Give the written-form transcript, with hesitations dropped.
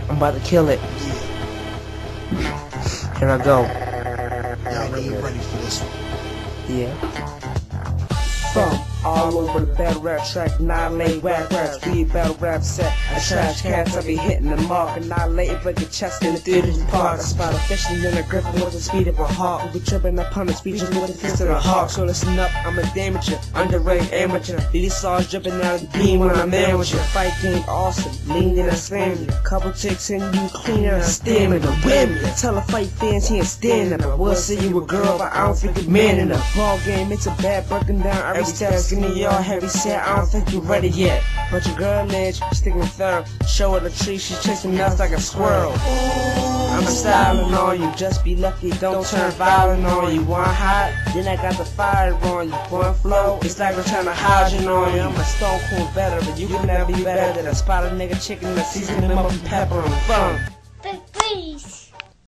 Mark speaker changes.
Speaker 1: I'm about to kill it. Here I go.
Speaker 2: Y'all ready for this one?
Speaker 1: Yeah. Fum all over the battle rap track, annihilate rap raps, beat battle rap set. I trash cats, I be hitting the mark, annihilating like a chest in the theater's park. I spot a fishing in a griffin with the speed of a hawk. We be tripping upon the speeches with the fist of a hawk. So listen up, I'm a damager, underrated amateur. These saws dripping out of the beam when I'm in with you. Fight game awesome, lean in a slam you. Couple ticks and you cleaner than stamina. Wham! Tell the fight fans he ain't standing up. I will say you a girl, but I don't think you're man enough. Ball game, it's a bad breaking down every step. Skinny y'all heavy set, I don't think you ready yet. But your girl edge, sticking third. Show her the tree, she's chasing nuts like a squirrel. I'm styling on you, just be lucky, don't turn violent on you. Want hot, then I got the fire on you. Want flow, it's like we're trying to hydrant on you. I'm a stone cold veteran, you can never be better than a spot a nigga chicken that season him up with pepper and fun.
Speaker 3: Big breeze.